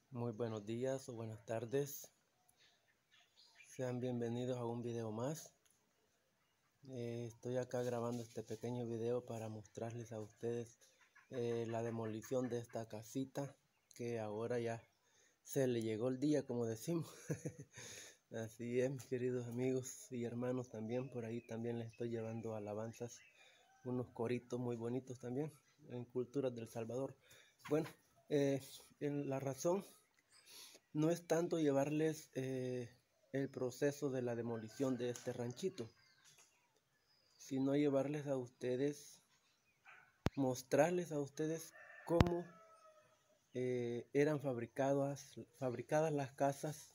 Muy buenos días o buenas tardes. Sean bienvenidos a un video más. Estoy acá grabando este pequeño video para mostrarles a ustedes la demolición de esta casita, que ahora ya se le llegó el día, como decimos. Así es, mis queridos amigos y hermanos, también por ahí también les estoy llevando alabanzas, unos coritos muy bonitos también en Culturas del Salvador. Bueno, la razón no es tanto llevarles el proceso de la demolición de este ranchito, sino llevarles a ustedes, mostrarles a ustedes cómo eran fabricadas las casas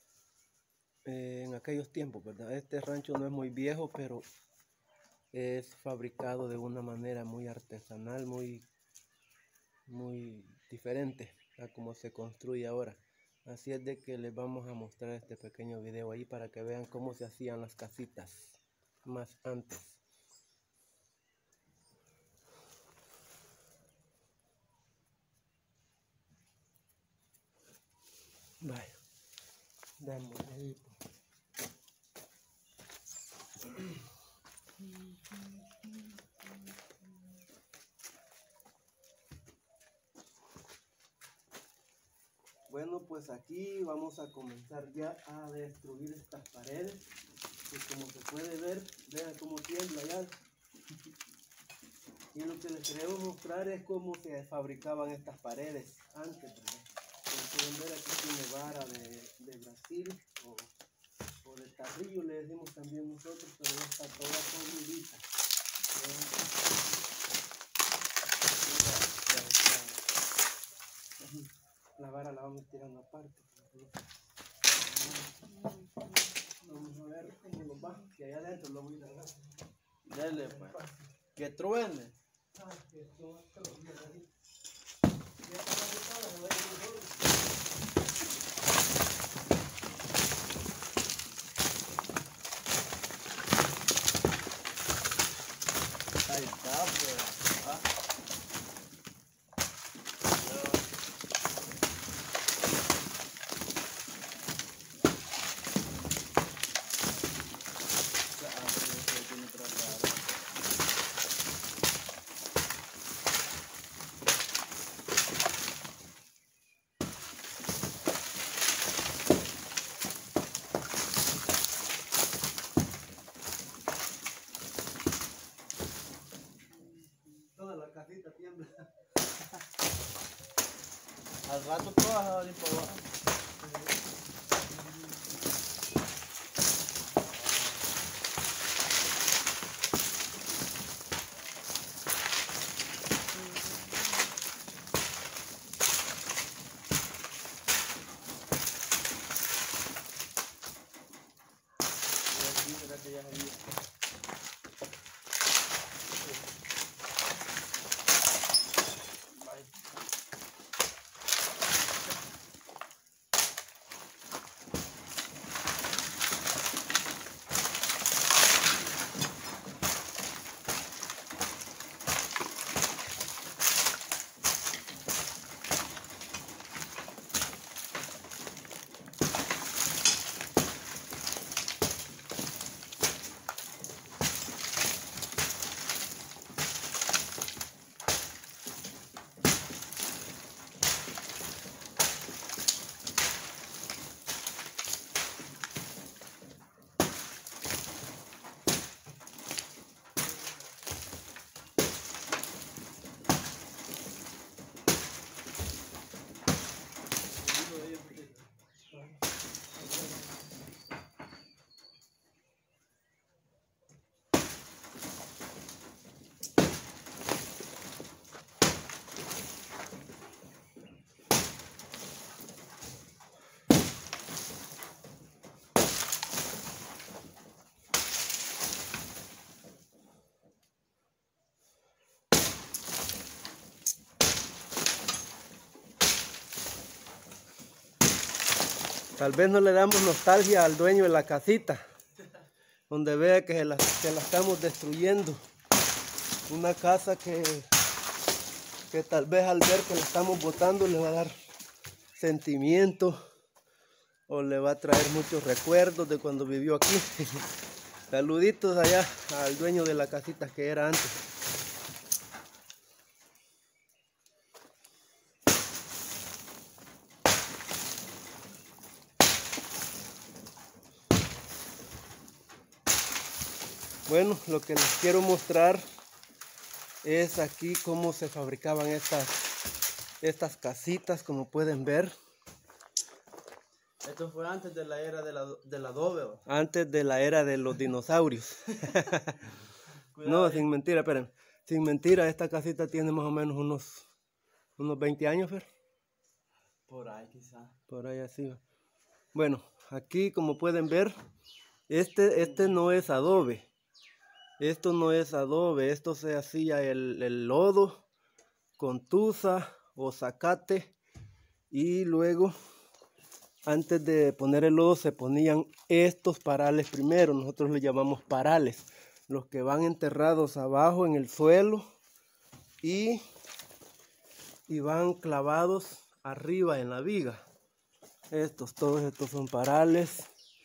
en aquellos tiempos, ¿verdad? Este rancho no es muy viejo, pero es fabricado de una manera muy artesanal, muy diferente a como se construye ahora. Así es de que les vamos a mostrar este pequeño video ahí para que vean cómo se hacían las casitas más antes. Vaya, démosle ahí. Bueno, pues aquí vamos a comenzar ya a destruir estas paredes. Y como se puede ver, vean cómo tiembla ya. Y lo que les queremos mostrar es cómo se fabricaban estas paredes antes, ¿verdad? Como pueden ver, aquí tiene vara de Brasil o de tarrillo, le decimos también nosotros, pero ya está toda formidita. La vara la vamos tirando aparte. Vamos a ver cómo nos va, que allá adentro lo voy a agarrar. Dele, pues. Que truene. Ahí está, pues. Toda la casita tiembla. Al rato todas van a venir para abajo. Que ya se Tal vez no le damos nostalgia al dueño de la casita, donde vea que la estamos destruyendo. Una casa que tal vez al ver que la estamos botando le va a dar sentimiento o le va a traer muchos recuerdos de cuando vivió aquí. Saluditos allá al dueño de la casita que era antes. Bueno, lo que les quiero mostrar es aquí cómo se fabricaban estas casitas, como pueden ver. Esto fue antes de la era del adobe, ¿o? Antes de la era de los dinosaurios. No, sin mentira, esperen. Sin mentira, esta casita tiene más o menos unos 20 años, Fer. Por ahí quizá. Por ahí así. Bueno, aquí como pueden ver, este no es adobe. Esto no es adobe, esto se hacía el lodo con tusa o zacate, y luego antes de poner el lodo se ponían estos parales primero. Nosotros le llamamos parales, los que van enterrados abajo en el suelo y van clavados arriba en la viga. Todos estos son parales,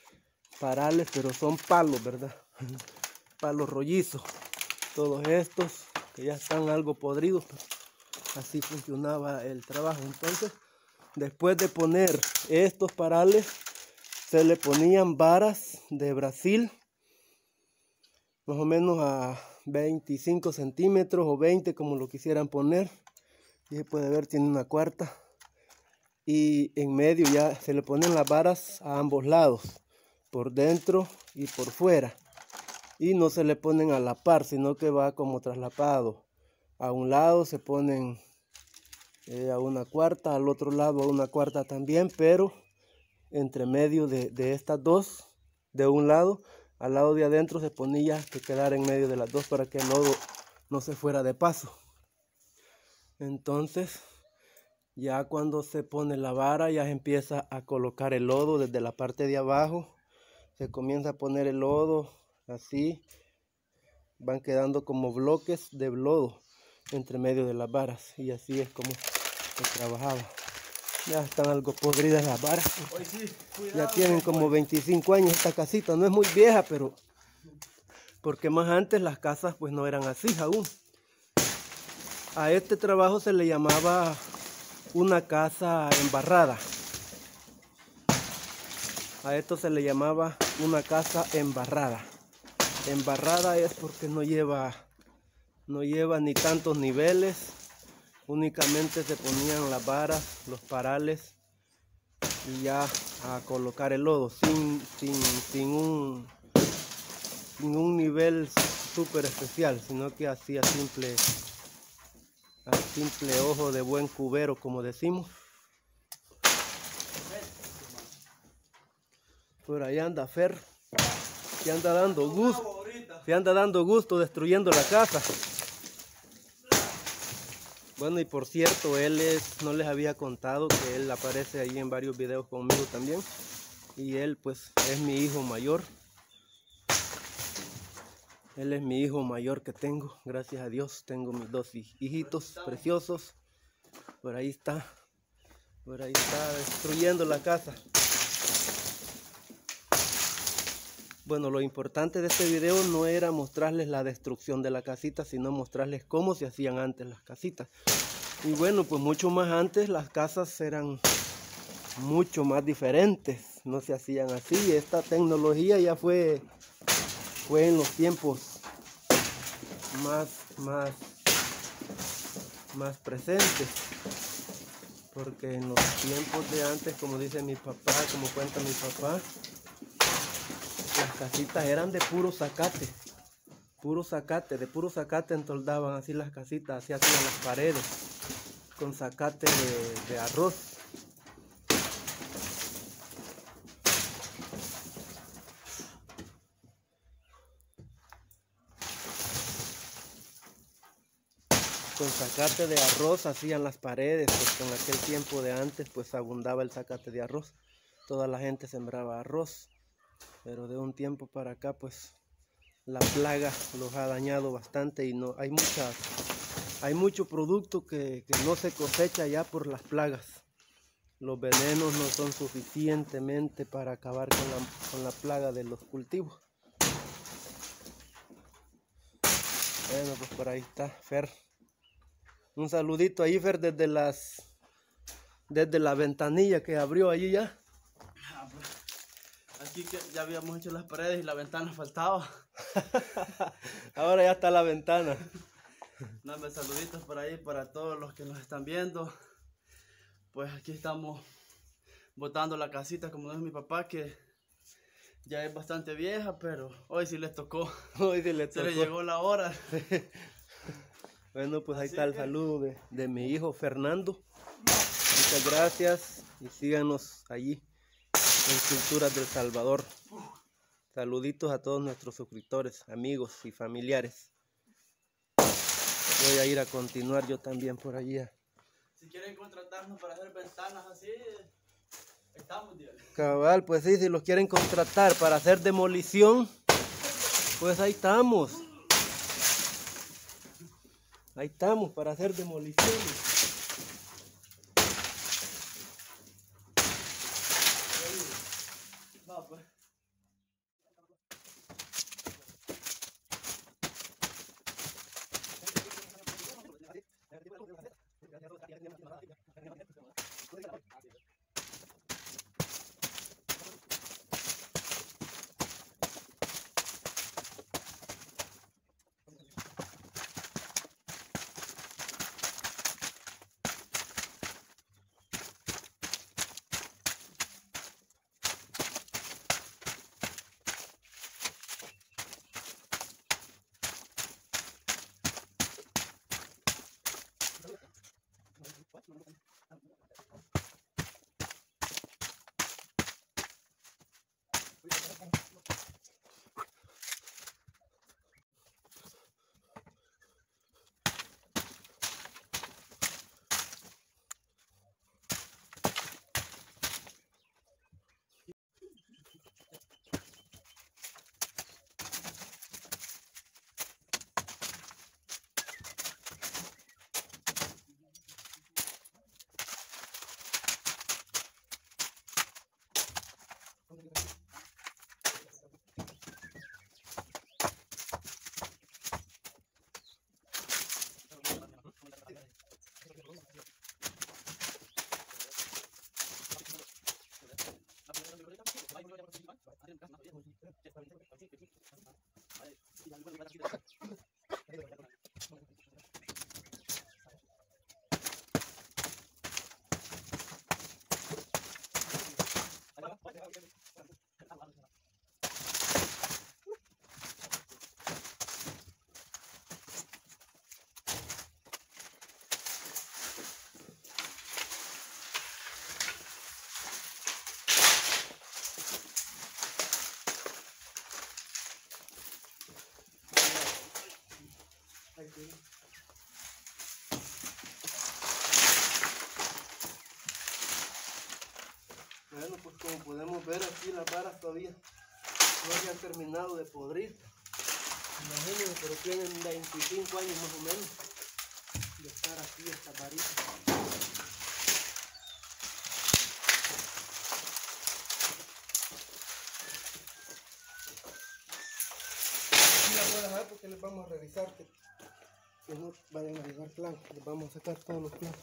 pero son palos, ¿verdad? Palos rollizos. Todos estos que ya están algo podridos, pero así funcionaba el trabajo. Entonces, después de poner estos parales, se le ponían varas de Brasil, más o menos a 25 centímetros o 20, como lo quisieran poner. Y puede ver, tiene una cuarta. Y en medio ya se le ponen las varas a ambos lados, por dentro y por fuera. Y no se le ponen a la par, sino que va como traslapado. A un lado se ponen a una cuarta, al otro lado a una cuarta también, pero entre medio de estas dos, de un lado, al lado de adentro se ponía que quedara en medio de las dos para que el lodo no se fuera de paso. Entonces, ya cuando se pone la vara, ya se empieza a colocar el lodo desde la parte de abajo. Se comienza a poner el lodo así, van quedando como bloques de lodo entre medio de las varas, y así es como se trabajaba. Ya están algo podridas las varas. Sí, cuidado, ya tienen como 25 años esta casita. No es muy vieja, pero porque más antes las casas pues no eran así aún. A este trabajo se le llamaba una casa embarrada. A esto se le llamaba una casa embarrada. Embarrada es porque no lleva ni tantos niveles. Únicamente se ponían las varas, los parales, y ya a colocar el lodo sin un nivel súper especial, sino que así a simple ojo de buen cubero, como decimos. Por ahí anda Fer, se anda dando gusto destruyendo la casa. Bueno, y por cierto, no les había contado que él aparece ahí en varios videos conmigo también. Y él pues es mi hijo mayor. Él es mi hijo mayor que tengo, gracias a Dios. Tengo mis dos hijitos preciosos. Por ahí está destruyendo la casa. Bueno, lo importante de este video no era mostrarles la destrucción de la casita, sino mostrarles cómo se hacían antes las casitas. Y bueno, pues mucho más antes las casas eran mucho más diferentes, no se hacían así. Esta tecnología ya fue en los tiempos más presentes, porque en los tiempos de antes, como dice mi papá, como cuenta mi papá, las casitas eran de puro zacate, de puro zacate entoldaban así las casitas, así hacían las paredes, con zacate de arroz. Con zacate de arroz hacían las paredes, porque en aquel tiempo de antes pues abundaba el zacate de arroz. Toda la gente sembraba arroz, pero de un tiempo para acá pues la plaga los ha dañado bastante, y no hay mucho producto que no se cosecha ya por las plagas. los venenos no son suficientemente para acabar con la plaga de los cultivos. Bueno, pues por ahí está Fer. Un saludito ahí, Fer, desde la ventanilla que abrió allí ya. Aquí que ya habíamos hecho las paredes y la ventana faltaba. Ahora ya está la ventana. No, saluditos por ahí para todos los que nos están viendo. Pues aquí estamos botando la casita, como dice mi papá, que ya es bastante vieja, pero hoy sí les tocó. Hoy sí les tocó. Se le llegó la hora. Bueno, pues ahí está el saludo de mi hijo Fernando. Muchas gracias y síganos allí en Culturas del Salvador. Saluditos a todos nuestros suscriptores, amigos y familiares. Voy a ir a continuar yo también por allá. Si quieren contratarnos para hacer ventanas así, estamos bien. Cabal, pues sí, si los quieren contratar para hacer demolición, pues ahí estamos. Ahí estamos para hacer demoliciones. Va, pues. Bueno, pues como podemos ver aquí las varas todavía no habían terminado de podrir. Imagínense, pero tienen 25 años más o menos de estar aquí estas varitas. Las voy a dejar porque les vamos a revisar que no vayan a llevar plancos, les vamos a sacar todos los plancos.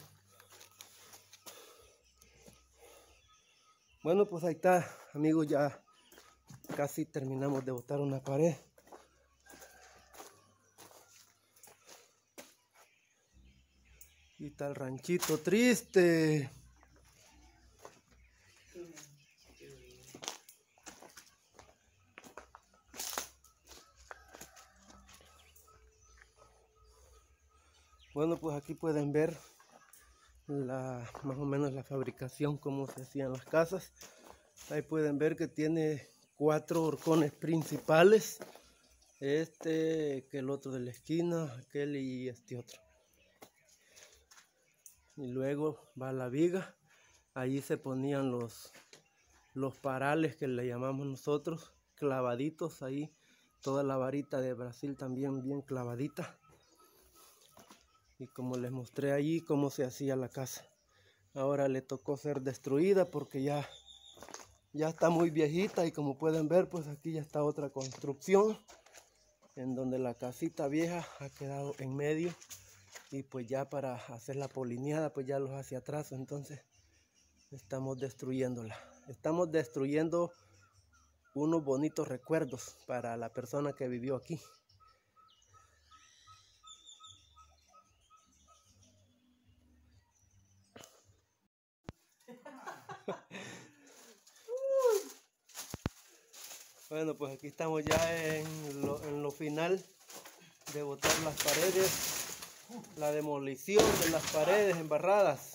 Bueno, pues ahí está, amigos, ya casi terminamos de botar una pared. Y está el ranchito triste. Bueno, pues aquí pueden ver más o menos la fabricación, cómo se hacían las casas. Ahí pueden ver que tiene 4 horcones principales. Este, que el otro de la esquina, aquel y este otro. Y luego va la viga. Allí se ponían los parales que le llamamos nosotros, clavaditos ahí. Toda la varita de Brasil también bien clavadita. Y como les mostré allí cómo se hacía la casa. ahora le tocó ser destruida porque ya está muy viejita, y como pueden ver, pues aquí ya está otra construcción en donde la casita vieja ha quedado en medio, y pues ya para hacer la polineada pues ya los hacia atrás. Entonces estamos destruyéndola, estamos destruyendo unos bonitos recuerdos para la persona que vivió aquí. Bueno, pues aquí estamos ya en lo final de botar las paredes, la demolición de las paredes embarradas.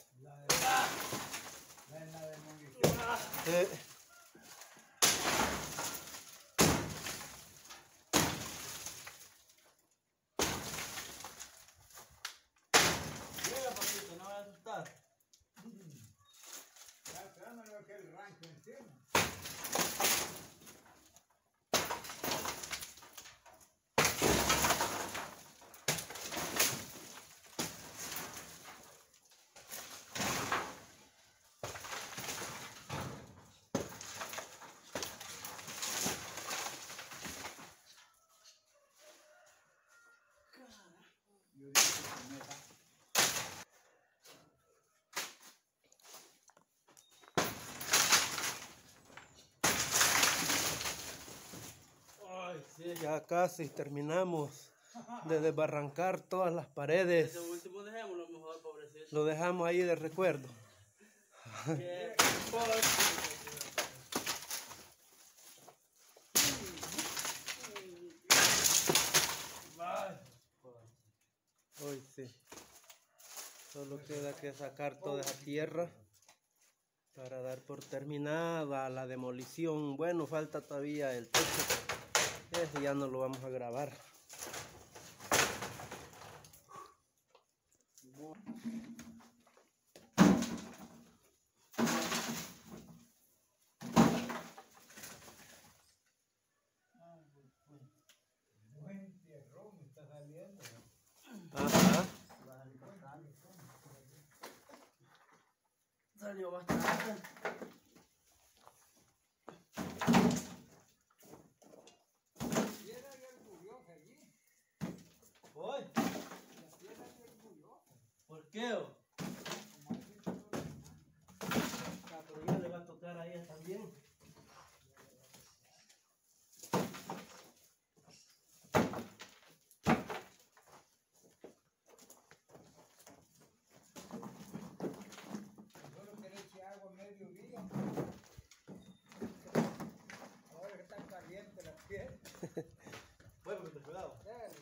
Llega, papito, no va a asustar. Ya casi terminamos de desbarrancar todas las paredes. Ese último dejémoslo mejor, pobrecito. Lo dejamos ahí de recuerdo. Hoy sí. Solo queda que sacar toda esa tierra para dar por terminada la demolición. Bueno, falta todavía el techo. Ese ya no lo vamos a grabar. Ajá. Salió bastante. ¿Hoy? ¿Por qué? Pero ya le va a tocar a ella también. Bueno, cuidado.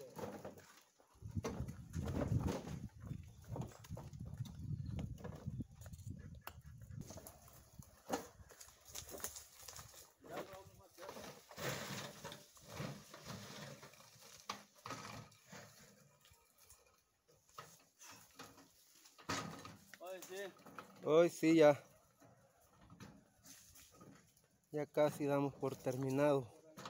Hoy sí, ya casi damos por terminado.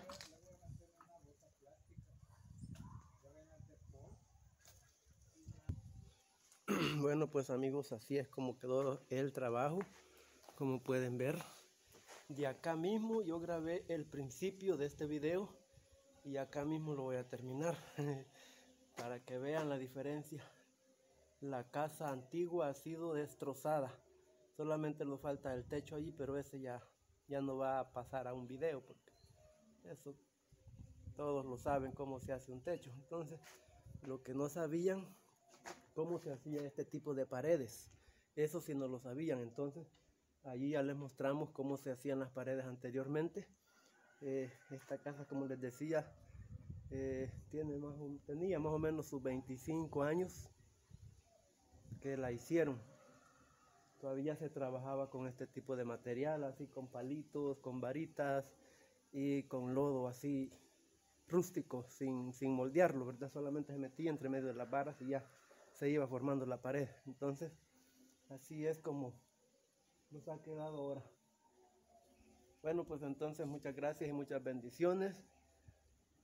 Bueno, pues amigos, así es como quedó el trabajo. Como pueden ver, de acá mismo yo grabé el principio de este video y acá mismo lo voy a terminar para que vean la diferencia. La casa antigua ha sido destrozada, solamente nos falta el techo allí, pero ese ya no va a pasar a un video porque eso todos lo saben cómo se hace un techo. Entonces, lo que no sabían, cómo se hacía este tipo de paredes, eso sí no lo sabían. Entonces allí ya les mostramos cómo se hacían las paredes anteriormente. Esta casa, como les decía, tenía más o menos sus 25 años que la hicieron. Todavía se trabajaba con este tipo de material, así con palitos, con varitas y con lodo así rústico, sin moldearlo, ¿verdad? Solamente se metía entre medio de las varas y ya se iba formando la pared. Entonces así es como nos ha quedado ahora. Bueno, pues entonces muchas gracias y muchas bendiciones.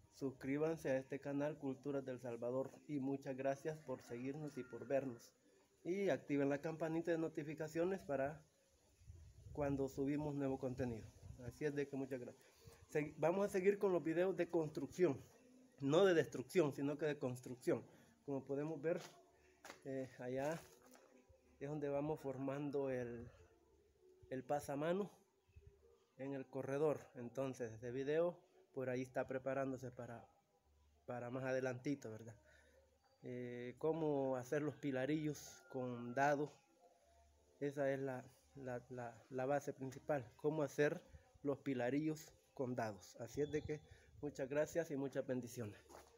Suscríbanse a este canal Culturas del Salvador y muchas gracias por seguirnos y por vernos. y activen la campanita de notificaciones para cuando subimos nuevo contenido. Así es de que muchas gracias. Vamos a seguir con los videos de construcción, no de destrucción, sino que de construcción. Como podemos ver, allá es donde vamos formando el pasamano en el corredor. Entonces este video por ahí está preparándose para más adelantito, ¿verdad? Cómo hacer los pilarillos con dados. Esa es la base principal, cómo hacer los pilarillos con dados. Así es de que muchas gracias y muchas bendiciones.